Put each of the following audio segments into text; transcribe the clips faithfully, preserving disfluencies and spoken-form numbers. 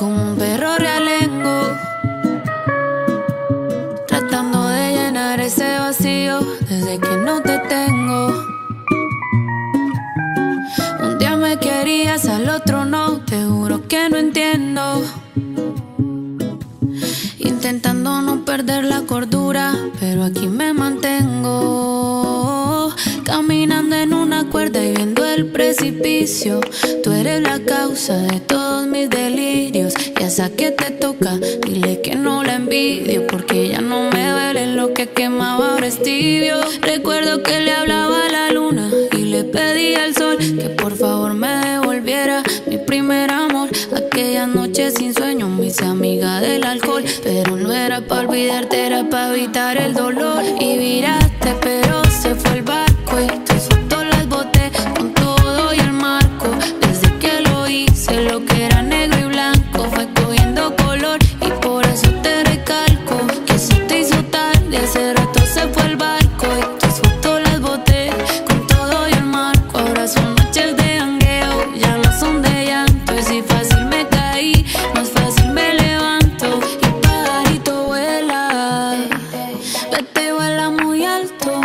como un perro realengo, tratando de llenar ese vacío desde que no te tengo. Un día me querías, al otro no, te juro que no entiendo. Intentando no perder la cordura, pero aquí me mantengo. Caminando en una cuerda y viendo el precipicio. Tú eres la causa de todos mis delirios. Y a esa que te toca, dile que no la envidio, porque ya no me duele lo que quemaba, ahora es tibio. Recuerdo que le hablaba a la luna y le pedí al sol que por favor me devolviera mi primer amor. Aquella noche sin sueño me hice amiga del alcohol, pero no era para olvidarte, era para evitar el dolor. Y viraste, pero se fue el barco y tus fotos las boté con todo y el marco. Desde que lo hice, lo que era negro y blanco fue cogiendo color, y por eso te recalco que se te hizo tarde. Hace rato se fue el barco y tus fotos las boté con todo y el marco. Ahora son noches de jangueo, ya no son de llanto. Y si fácil me caí, más fácil me levanto. Y pajarito vuela, vete, vuela muy alto,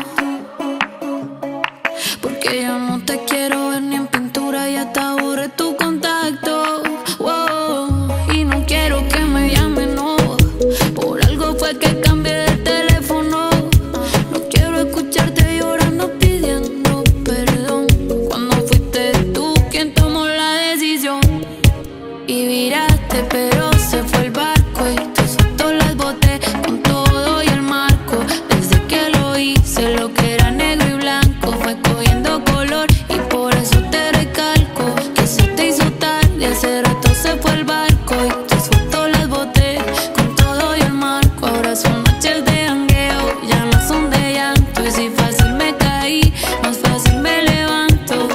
porque yo no te quiero ver ni en pintura, ya te aburre tu contacto. Wow. Y no quiero que me llamen, no, por algo fue que cambié de teléfono. No quiero escucharte llorando pidiendo perdón, cuando fuiste tú quien tomó la decisión. Y viraste, pero se fue el barco y tus fotos las boté con todo y el marco. Desde que lo hice, lo que era negro y blanco fue cogiendo color, y por eso te recalco que se te hizo tarde. Hace rato se fue el barco y tus fotos las boté con todo y el marco. Ahora son noches de jangueo, ya no son de llanto. Y si fácil me caí, más fácil me levanto.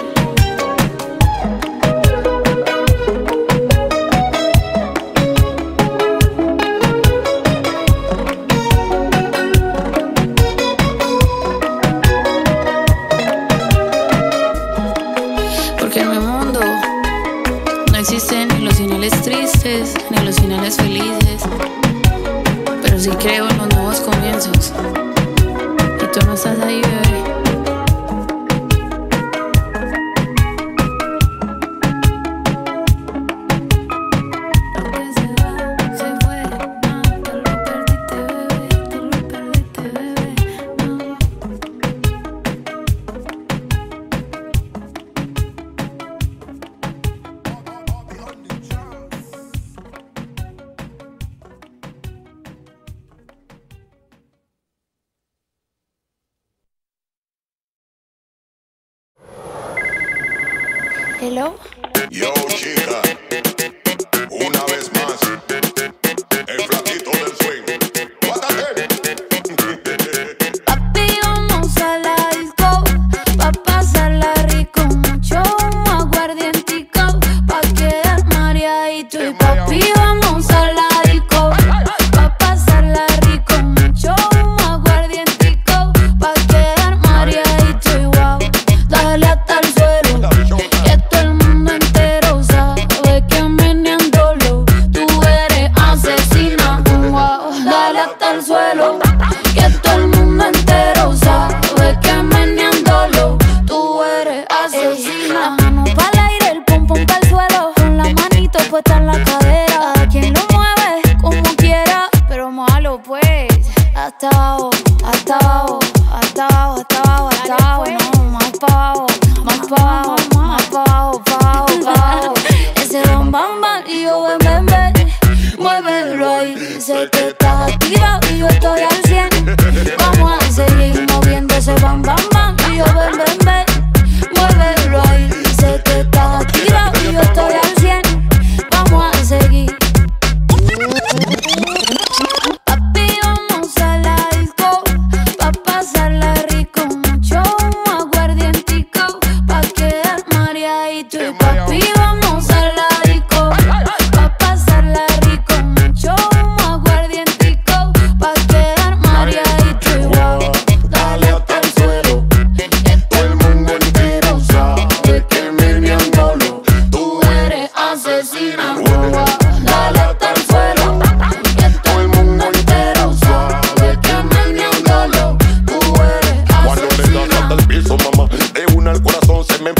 Porque en mi mundo no existen ni los finales tristes ni los finales felices, pero sí creo en los nuevos comienzos, y tú no estás ahí, bebé. Lo que se va, se fue, no, tú lo perdiste, bebé, tú lo perdiste, bebé, no. Hello. Yo, chica, una vez más, el flaquito del swing. ¡Guárdate! Papi, vamos a la disco, pa' pasarla rico. Mucho aguardientico, pa' quedar mareadito. Y papi, vamos a la disco, pa' pasarla rico. Mucho aguardientico, pa' quedar mareadito. Y wow, dale hasta el suelo, que todo el mundo entero sabe que meneándolo tú eres asesina. Wow, dale hasta el suelo, que todo el mundo entero sabe que meneándolo tú eres asesina. La mano pa'l aire, el pum pum pa'l suelo, con la manito puesta en la cadera. A quien lo mueve como quiera, pero malo pues. Hasta abajo, hasta abajo, hasta abajo, hasta abajo, hasta abajo. No, más pa' abajo, más pa' abajo, más pa' abajo, pa' abajo, pa' abajo. Ese bam bam bam y yo ven ven ven, muévelo ahí. Sé que estás activa y yo estoy al cien. Vamos a seguir moviendo ese bam bam bam y yo ven ven ven, muévelo ahí. Sé que estás activa y yo estoy al cien. Vamos a seguir. Papi, vamos a la disco, pa' pasarla rico. Mucho aguardientico, pa' quedar mareadito. Y papi, vamos a la disco, pa' pasarla rico. Mucho aguardientico, pa' quedar mareadito. Y wow, dale hasta el suelo, que todo el mundo entero sabe que meneándolo tú eres asesina. Wow, wow, dale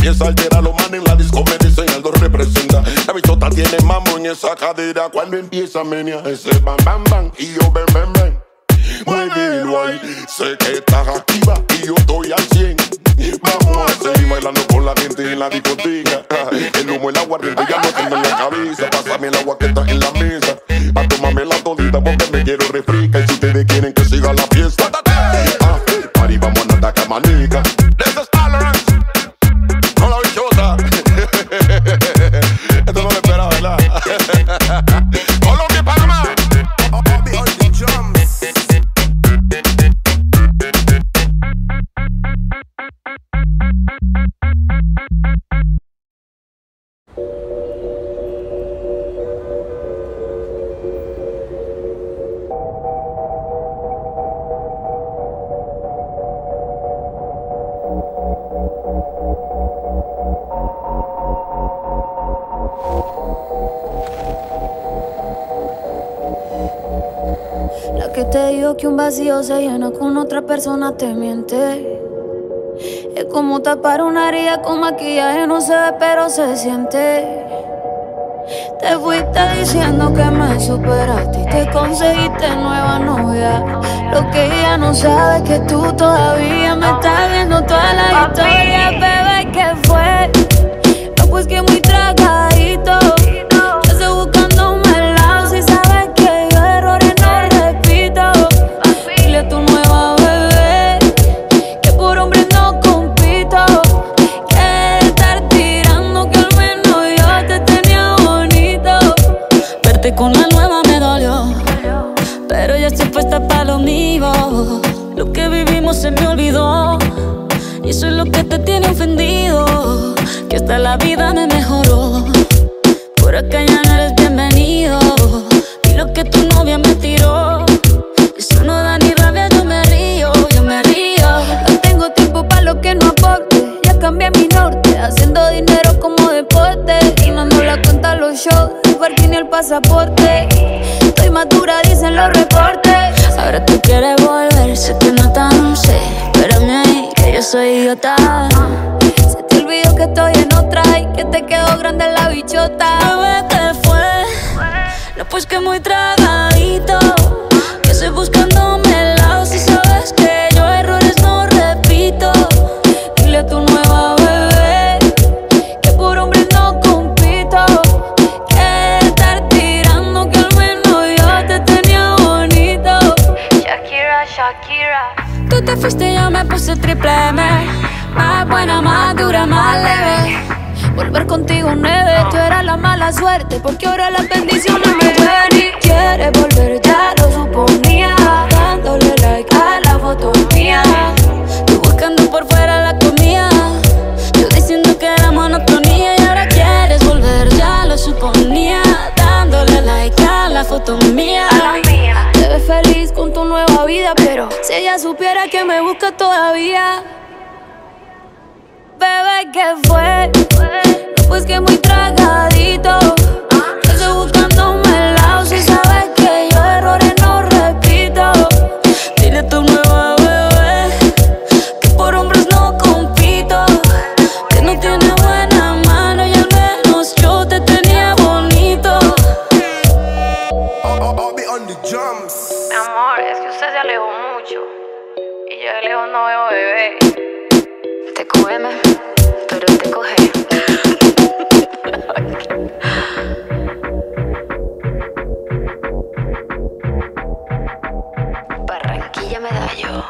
empieza a alterar los manes en la disco, me dicen Aldo representa. La bichota tiene mambo en esa cadera cuando empieza a menear ese bam bam bam y yo ven ven ven. Muévelo ahí, sé que estás activa y yo estoy al cien. Vamos a seguir bailando con la gente en la discoteca. El humo, el aguardiente ya no tengo en la cabeza. Pásame el agua que está en la mesa pa' tomarme la todita porque me quiero refrescar. Y si ustedes quieren que siga la fiesta, ah, party, vamos a andar camanica. This is tolerance. No la bichota. Esto no lo esperaba, ¿verdad? Colombia, Panamá. Bobby on the drums. La que te digo que un vacío se llena con otra persona te miente. Es como tapar una herida con maquillaje, no se ve pero se siente. Te fuiste diciendo que me superaste y te conseguiste nueva novia. Lo que ella no sabe es que tú todavía me estás viendo toda la historia. Bebé, ¿qué fue? No, pues que muy tragadito. Yo estoy buscándome el lado. Si sabes que yo errores no repito. Dile a tu nueva bebé que por hombre no compito. Que estar tirando que al menos yo te tenía bonito. Verte con la nueva me dolió, pero ya estoy puesta para lo mío. Lo que vivimos se me olvidó y eso es lo que te tiene ofendido. Que hasta la vida me mejoró. Por acá ya no eres bienvenido. Y lo que tu novia me tiró, eso no da ni rabia, yo me río, yo me río. No tengo tiempo para lo que no aporte. Ya cambié mi norte, haciendo dinero como deporte. Y no ando la cuenta los shows, el parking y el pasaporte. Estoy madura, dicen los reportes. Ahora tú quieres volver, sé que no tan sé. Espérame ahí, que yo soy idiota. Se te olvidó que estoy en otra y que te quedó grande la bichota. Bebé, ¿qué fue? No, pues que muy tragadito. Que estoy buscándome el lado. Si sabes que yo errores no repito. Dile a tu nueva bebé que por hombre no compito. Que estar tirando que al menos yo te tenía bonito. Shakira, Shakira. Tú te fuiste y yo me puse triple M. Más buena, más dura, más leve. Volver contigo nueve, tú eras la mala suerte, porque ahora las bendiciones me ven y quieres volver, ya lo suponía. Dándole like a la foto mía. Tú buscando por fuera la comida. Yo diciendo que era monotonía. Y ahora quieres volver, ya lo suponía. Dándole like a la foto mía. Te ves feliz con tu nueva vida, pero si ella supiera que me busca todavía. Bebé, ¿qué fue? No, pues que muy tragadito. Yo estoy buscándome el lado. Si sabes que yo errores no repito. Dile a tu nueva bebé que por hombres no compito. Que no tiene buena mano y al menos yo te tenía bonito. Bobby on the drums. Mi amor, es que usted se alejó mucho y yo de lejos no veo bebé. Te cógeme, pero te coge. Barranquilla Medallo.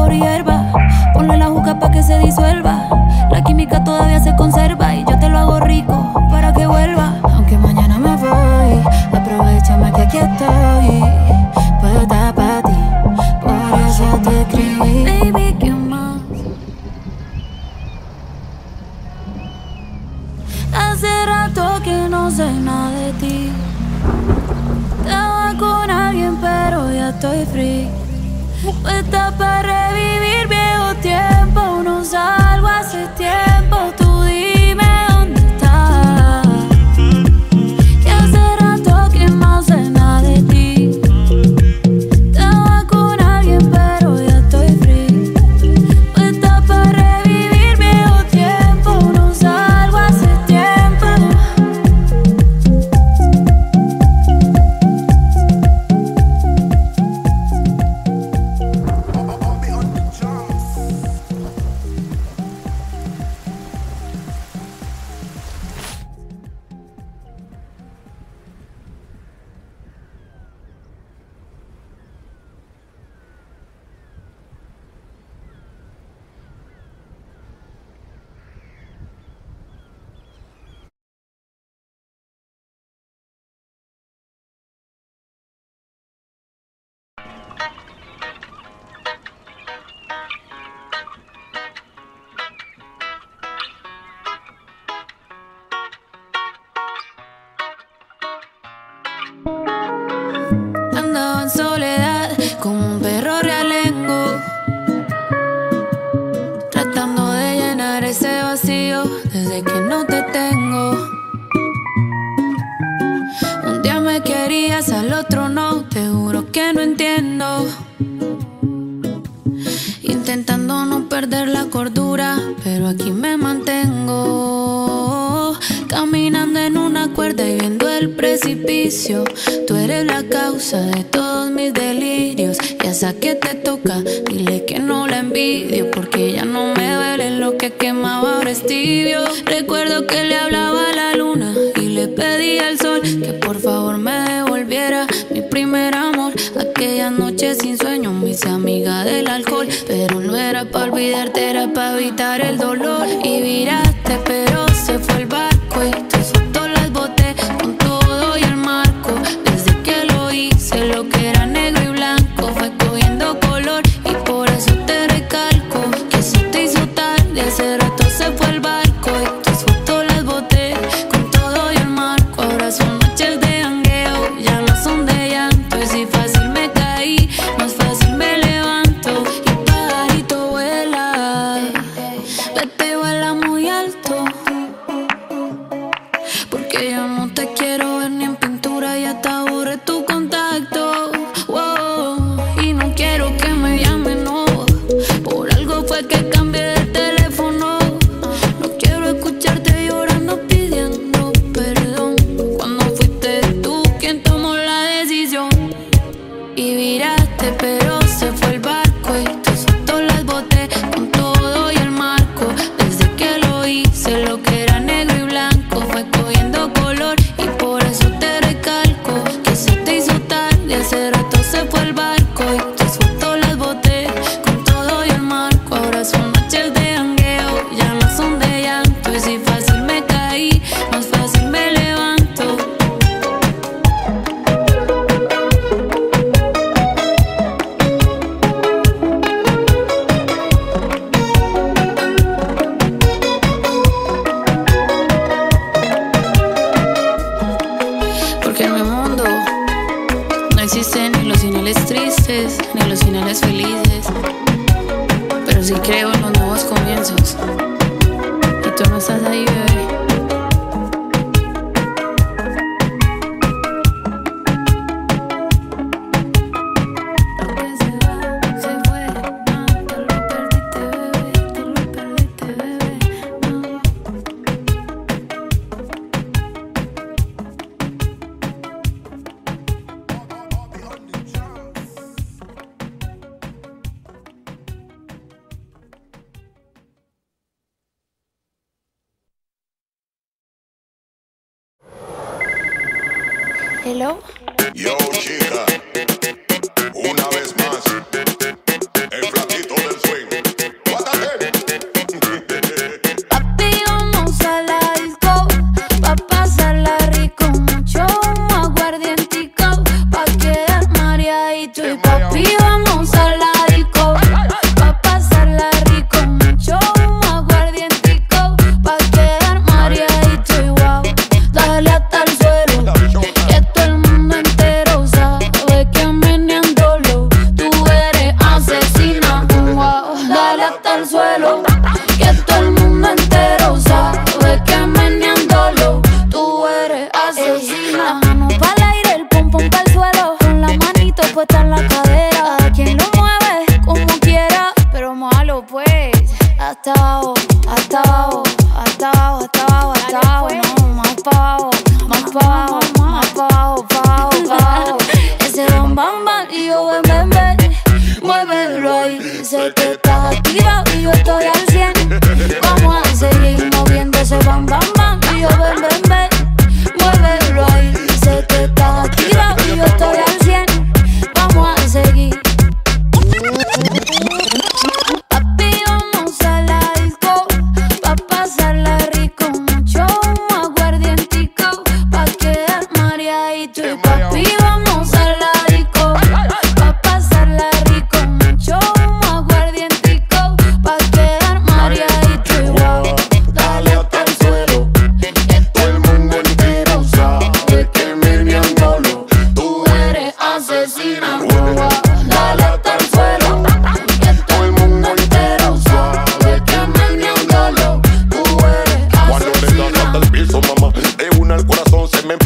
sabor y hierba. Ponle la juca pa' que se disuelva. La química todavía se conserva y yo te lo hago rico para que vuelva. Aunque mañana me voy, aprovechame que aquí estoy. Puedo estar pa' ti, por eso te escribí. Baby, ¿qué más? Hace rato que no sé nada de ti. Estaba con alguien pero ya estoy free. Puesta para revivir viejo tiempo. No salgo hace tiempo. Tú dime dónde estás. Que hace rato que no sé nada de ti. Estaba con alguien pero ya estoy free. Puesta para revivir viejo tiempo. No salgo hace tiempo. Andaba en soledad como un perro realengo, tratando de llenar ese vacío desde que no te tengo. Un día me querías, al otro no, te juro que no entiendo. Intentando no perder la cordura, pero aquí me mantengo. Caminando en una cuerda y viendo el precipicio. Tú eres la causa de todos mis delirios. Y a esa que te toca, dile que no la envidio, porque ya no me duele lo que quemaba, ahora es tibio. Recuerdo que le hablaba a la luna y le pedía al sol que por favor me devolviera mi primer amor. Aquella noche sin sueño me hice amiga del alcohol, pero no era para olvidarte, era para evitar el dolor. Y viraste, pero se fue el barco y tus fotos las boté con todo y el marco. Desde que lo hice, lo que era negro y blanco fue cogiendo color, y por eso te recalco que eso te hizo tarde. Hace rato se fue el barco y tus fotos las boté con todo y el marco. Ahora son noches de jangueo, ya no son de llanto. Y si fácil me caí, más fácil me levanto. Y pajarito vuela, vete, vuela muy alto, porque yo no te quiero ver ni en pintura, ya te aburre tu contacto. Wow. Y no quiero que me llamen, no, por algo fue que cambié de teléfono. No quiero escucharte llorando pidiendo perdón, cuando fuiste tú quien tomó la decisión. Y viraste, pero se fue el barco y tus fotos las boté con todo y el marco. Desde que lo hice, lo que era negro y blanco fue cogiendo color, y por eso te recalco que se te hizo tarde. Hace rato se fue el barco y tus fotos las boté con todo y el marco. Ahora son noches de jangueo, ya no son de llanto. Y si fácil me caí, más fácil me levanto. Porque en mi mundo no existen ni los finales tristes ni los finales felices, pero sí creo en los nuevos comienzos. Y tú no estás ahí, bebé. Lo que se va, se fue. Ah, te lo perdiste, bebé. Te lo perdiste, bebé. No. Hello. Yo, chica, una vez más, el flaquito del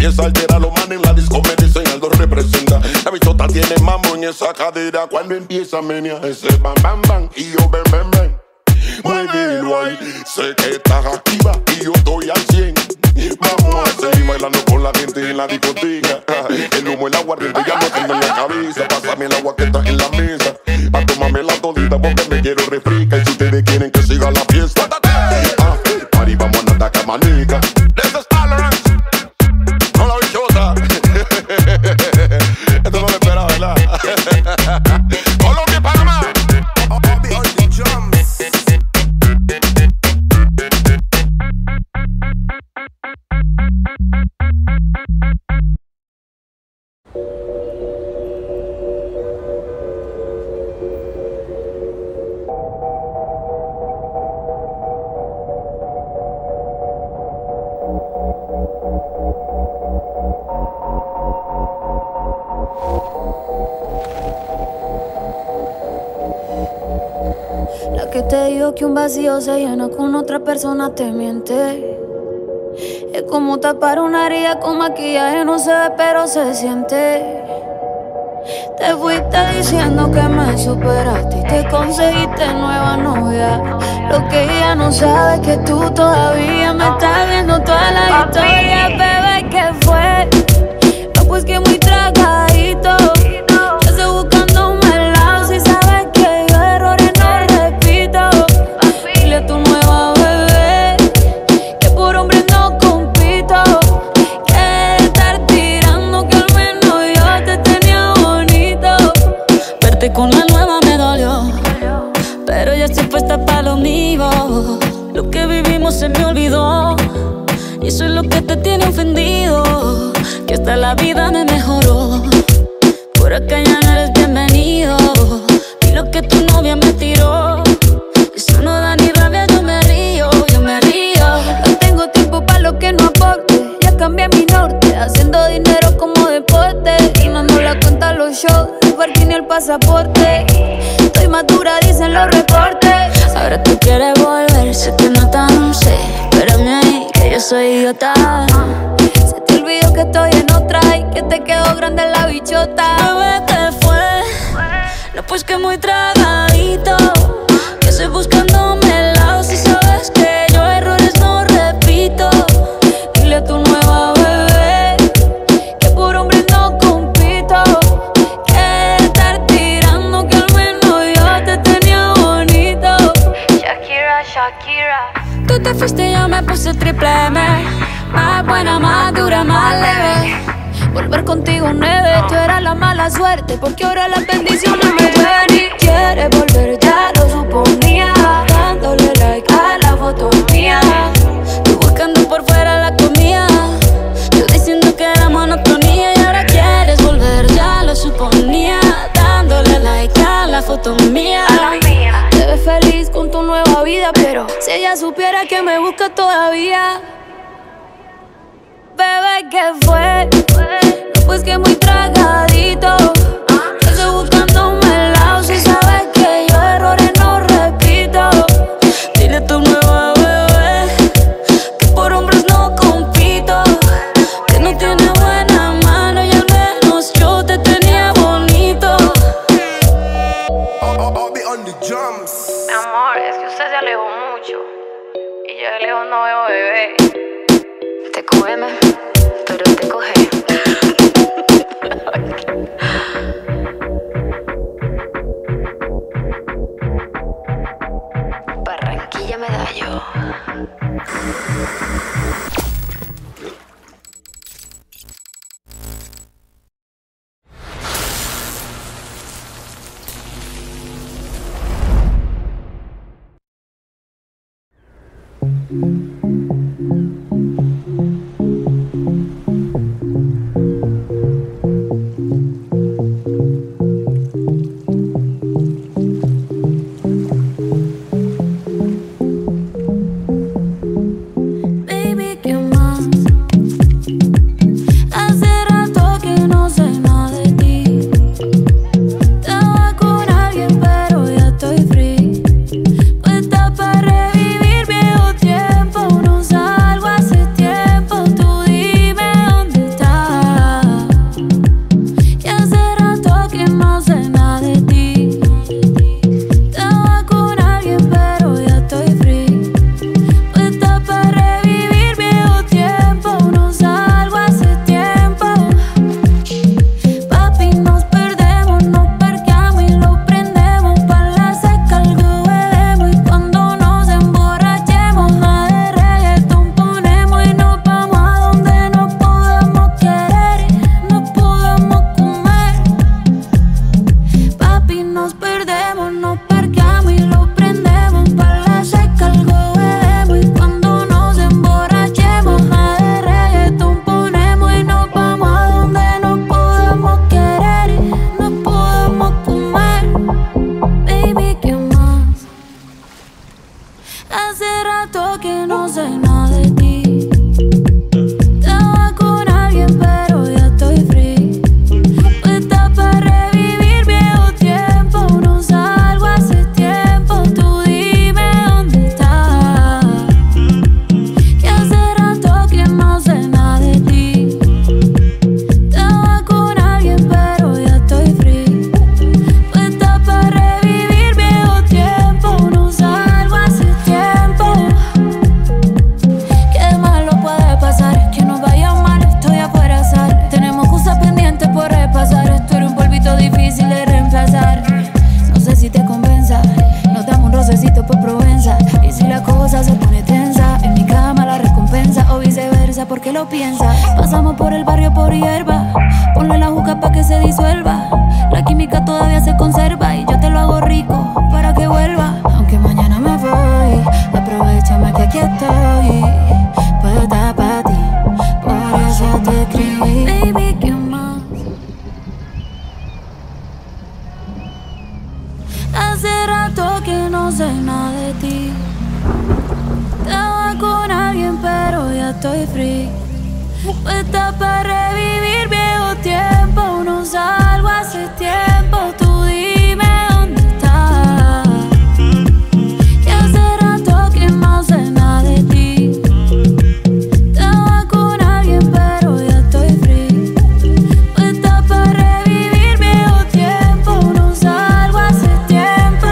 empieza a alterar los manes en la disco, me dicen Aldo representa. La bichota tiene mambo en esa cadera cuando empieza a menear ese bam bam bam y yo ven ven ven. Muévelo ahí, sé que estás activa y yo estoy al cien. Vamos a seguir bailando con la gente en la discoteca. El humo, el aguardiente ya no tengo en la cabeza. Pásame el agua que está en la mesa pa' tomarme la todita porque me quiero refrescar. Y si ustedes quieren que siga la fiesta, ah, party, vamos a andar camanica. This is tolerance. Con la bichota. Esto no lo esperaba, ¿verdad? Colombia y Panamá. Bobby on the drums. La que te dijo que un vacío se llena con otra persona te miente. Es como tapar una herida con maquillaje, no se ve pero se siente. Te fuiste diciendo que me superaste y te conseguiste nueva novia. Lo que ella no sabe es que tú todavía me estás viendo toda la historia. Bebé, ¿qué fue? No, pues que muy tragadito. Yo estoy buscándome el lado. Si sabes que yo errores no repito. Dile a tu nueva bebé que por hombre no compito. Que estar tirando que al menos yo te tenía bonito. Verte con la nueva me dolió, pero ya estoy puesta para lo mío. Lo que vivimos se me olvidó y eso es lo que te tiene ofendido. Que hasta la vida me mejoró. Por acá ya no eres bienvenido. Y lo que tu novia me tiró, eso no da ni rabia, yo me río, yo me río. No tengo tiempo para lo que no aporte. Ya cambié mi norte, haciendo dinero como deporte. Y no nos la cuentan los shows, el parking y el pasaporte. Estoy madura, dicen los reportes. Ahora tú quieres volver, se te nota, no sé. Espérame ahí, que yo soy idiota. Se te olvidó que estoy en otra y que te quedó grande la bichota. Bebé, ¿qué fue? No, pues que muy tragadito. Que estoy buscándome el lado. Si sabes que yo errores no repito. Dile a tu nueva bebé que por hombre no compito. Que estar tirando que al menos yo te tenía bonito. Shakira, Shakira. Tú te fuiste y yo me puse triple M. Más buena, más dura, más leve. Volver contigo nueve, tú eras la mala suerte, porque ahora las bendiciones me llueven. Y quieres volver, ya lo suponía, dándole like a la foto mía. Tú buscando por fuera la comida, yo diciendo que era monotonía. Y ahora quieres volver, ya lo suponía, dándole like a la foto mía. Te ves feliz con tu nueva vida, pero si ella supiera que me busca todavía. Bebé, ¿qué fue? No, pues que muy tragadito. Yo estoy buscándome el lado. Si sabes que yo errores no repito. Dile a tu nueva bebé que por hombres no compito. Que no tiene buena mano y al menos yo te tenía bonito. Bobby on the drums. Mi amor, es que usted se alejó mucho y yo de lejos no veo bebé. Te come, pero te coge. Barranquilla Medallo. cabeza porque lo piensas. Pasamos por el barrio por hierba, ponle la juca pa' que se disuelva. La química todavía se conserva y yo te lo hago rico para que vuelva. Aunque mañana me voy, aprovechame que aquí estoy. Puedo estar pa' ti, por eso te escribí. Baby, ¿qué más? Hace rato que no sé nada de ti. Estaba con alguien pero ya estoy free. Puesta para revivir viejo tiempo. No salgo hace tiempo. Tú dime dónde estás. Que hace rato que no sé nada de ti. Estaba con alguien pero ya estoy free. Puesta para revivir viejo tiempo. No salgo hace tiempo.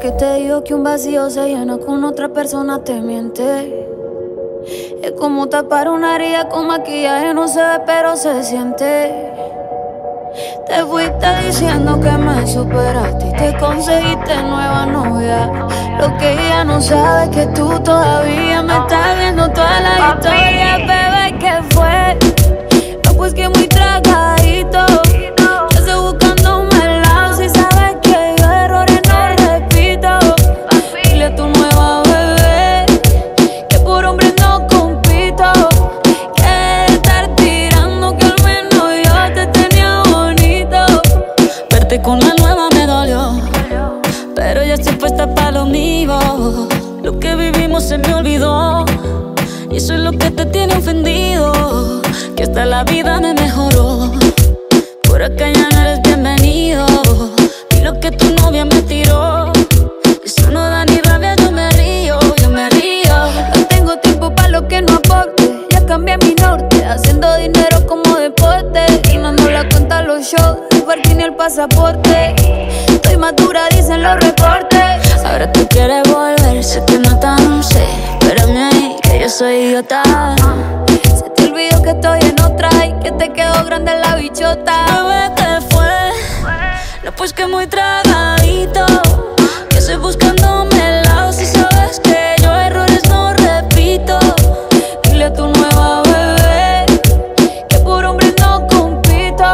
que te digo que un vacío se llena con otra persona te miente. Es como tapar una herida con maquillaje, no se ve pero se siente. Te fuiste diciendo que me superaste y te conseguiste nueva novia. Lo que ella no sabe es que tú todavía me estás viendo toda la historia. Bebé, ¿qué fue? No, pues que muy tragadito. Yo estoy buscándome el lado. Si sabes que yo errores no repito. Dile a tu nueva bebé que por hombre no compito. Que estar tirando que al menos yo te tenía bonito. Verte con la nueva me dolió, pero ya estoy puesta para lo mío. Lo que vivimos se me olvidó y eso es lo que te tiene ofendido. Que hasta la vida me mejoró. Por acá ya no eres bienvenido. Y lo que tu novia me tiró, eso no da ni rabia, yo me río, yo me río. No tengo tiempo para lo que no aporte. Ya cambié mi norte, haciendo dinero como deporte. Y no nos la cuentan los shows, el parking y el pasaporte. Estoy madura, dicen los reportes. Ahora tú quieres volver, se te nota, no sé. Espérame ahí, que yo soy idiota. Se te olvidó que estoy en otra y que te quedó grande la bichota. Bebé, ¿qué fue? No, pues que muy tragadito. Que estoy buscándome el lado. Si sabes que yo errores no repito. Dile a tu nueva bebé que por hombre no compito.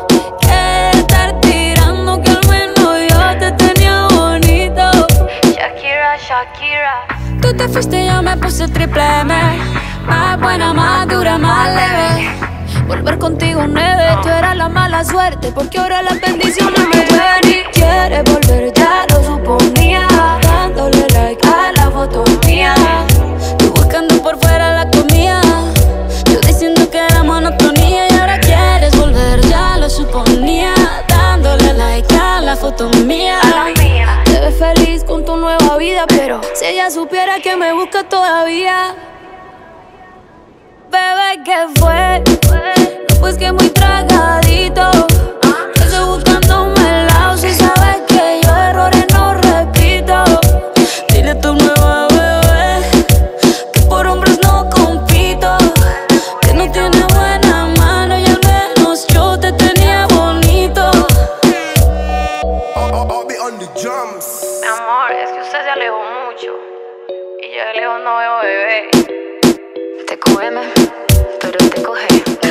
Que estar tirando que al menos yo te tenía bonito. Shakira, Shakira. Tú te fuiste y yo me puse triple M. Más buena, más dura, más leve. Volver contigo nueve, tú eras la mala suerte, porque ahora las bendiciones me llueven. Y quieres volver, ya lo suponía, dándole like a la foto mía. Tú buscando por fuera la comida, yo diciendo que era monotonía. Y ahora quieres volver, ya lo suponía, dándole like a la foto mía. Te ves feliz con tu nueva vida, pero si ella supiera que me busca todavía. Bebé, ¿qué fue? No, pues que muy tragadito. Yo estoy buscándome el lado. Si sabes que yo errores no repito. Dile a tu nueva bebé que por hombres no compito. Que no tiene buena mano y al menos yo te tenía bonito. Mi amor, es que usted se alejó mucho y yo de lejos no veo bebé. Te come, pero te coge.